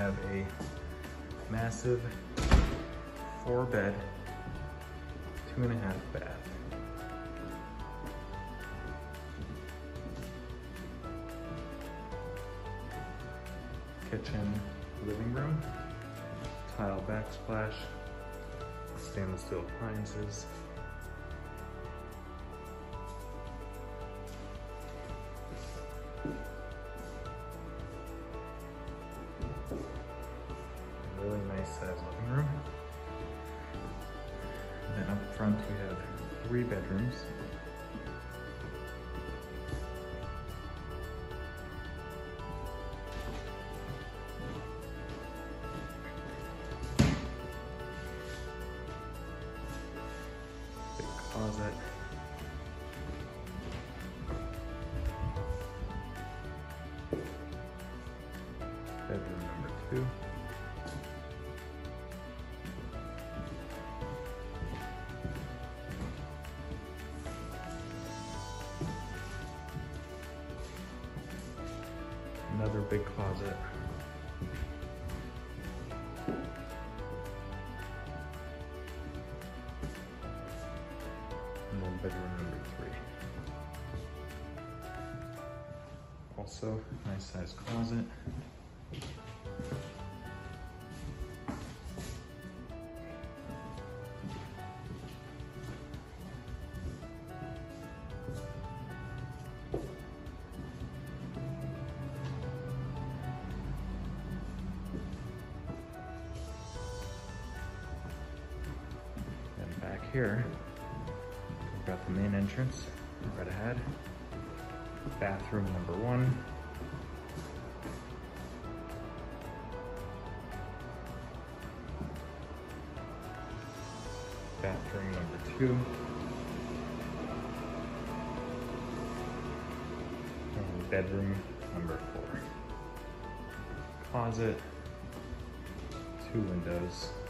have a massive 4-bed, 2.5 bath. Kitchen, living room, tile backsplash, stainless steel appliances. Really nice sized living room. And then up front we have 3 bedrooms. Big closet. Bedroom number 2. Another big closet. And then bedroom number 3. Also, nice sized closet. Back here, we've got the main entrance right ahead, bathroom number 1, bathroom number 2, and bedroom number 4. Closet, 2 windows.